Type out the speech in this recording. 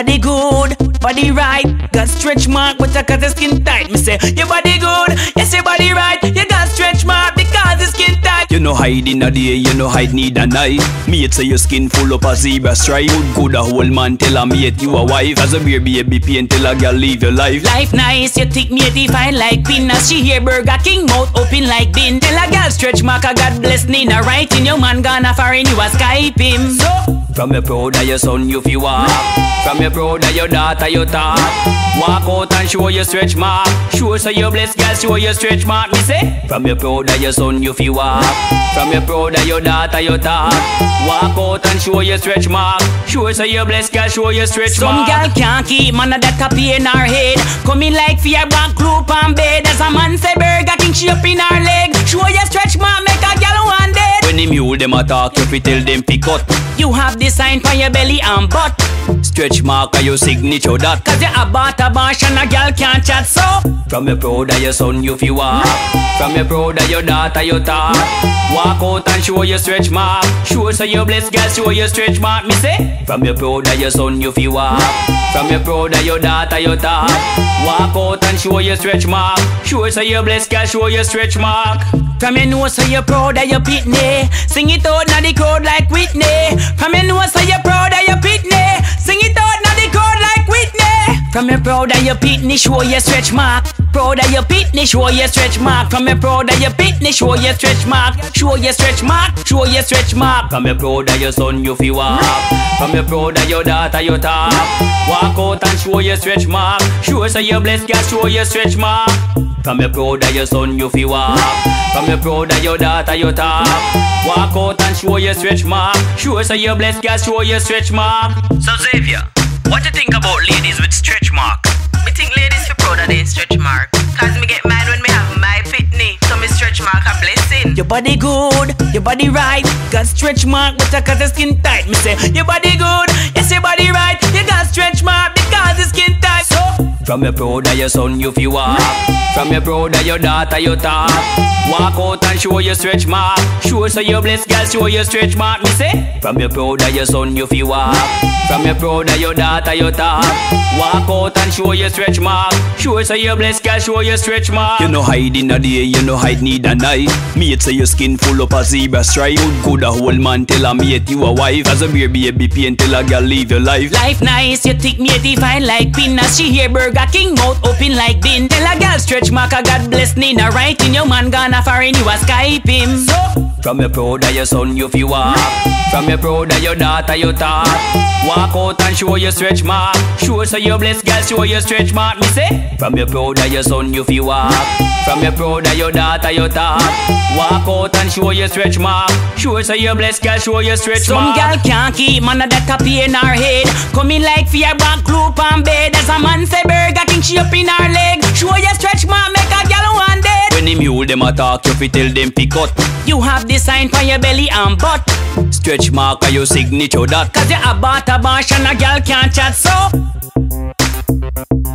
body good, body right. Got stretch mark, but I got the skin tight. Me say, your body good, yes, your body right. You got stretch mark because the skin tight. You no hide in a day, you no hide need a night. Mate say your skin full up a zebra stripe. Good a whole man tell a mate you a wife. As a beer baby pain tell a girl live your life. Life nice, you thick matey fine like pin. As she hear Burger King mouth open like bin. Tell a girl stretch mark a God bless Nina. Right in your man gonna foreign you a Skype him. So from your proud of your son you feel walk. From your proud of your daughter you talk. Walk out and show your stretch mark. Show so you bless girl show your stretch mark. Me say from your proud of your son you feel walk. From your proud of your daughter you talk. Walk out and show your stretch mark. Show so you bless girl show your stretch mark. Some girl can't keep man of that copy in her head. Come in like fear back group and bed. As a man say Burger King she up in her leg. Show your stretch mark make a girl one dead. When the mule them attack you fi tell them fi cut. You have the sign for your belly and butt. Stretch mark are your signature that. Cause you a bata bash and a girl can't chat so. From your proud of your son you fi walk. From your proud of your daughter you talk. Walk out and show your stretch mark. Show so you bless girl show your stretch mark. Me say from your proud of your son you fi walk. From your proud of your daughter you talk. Walk out and show your stretch mark. Show so you bless girl show your stretch mark. From your nose so you're proud of your pitney. Sing it out now the crowd like Whitney. From your nose so you're proud of your pitney. Sing it out now the crowd like Whitney. From your proud of your pitney show your stretch mark. Proud of your pitney show your stretch mark. From your proud of your pitney show your stretch mark. Show your stretch mark. Show your stretch mark. From your proud of your son you fi walk. From your proud of your daughter you talk. Walk out and show your stretch mark. Show so you bless girl show your stretch mark. From your proud of your son you fi walk. From your proud of your daughter you talk. Walk out and show your stretch mark. Show so you bless girl show your stretch mark. So Xavier, what you think about ladies with stretch mark? Me think ladies feel proud of their stretch mark. Cause me get mad when me have my pitney. So me stretch mark a blessing. Your body good, your body right. Got stretch mark but I got the skin tight. Me say your body good, yes your body right. You got stretch mark because the skin tight. So from your proud of your son you fi walk. From your proud of your daughter you talk. Walk out and show your stretch mark. Show so you bless girl show your stretch mark. Me say from your proud of your son you fi walk. From your proud of your daughter you talk. Walk out and show your stretch mark. Show so you bless girl show your stretch mark. You no hide in a day, you no hide need a night. Mate say your skin full up a zebra stripe. Good a whole man tell a mate you a wife. As a beer baby pain tell a girl live your life. Life nice, you thick matey fine like pin. As she hear Burger King mouth open like bin. Tell a girl stretch mark a God bless Nina. Right in your man gonna foreign you a Skype him. So from your proud of your son you fi walk. From your proud of your daughter you talk. Walk out and show your stretch mark. Show so you bless girl show your stretch mark. Me say from your proud of your son you fi walk. From your proud of your daughter you talk. Walk out and show your stretch mark. Show so you bless girl show your stretch mark. Some girl can't keep man of that copy in her head. Come in like fear back group and bed. As a man say Burger King she up in her leg. Show your stretch mark make a girl one dead. When the mule them attack you fi tell them fi cut. You have the sign for your belly and butt. Stretch mark are your signature that. Cause you a bata bash and a girl can't chat so.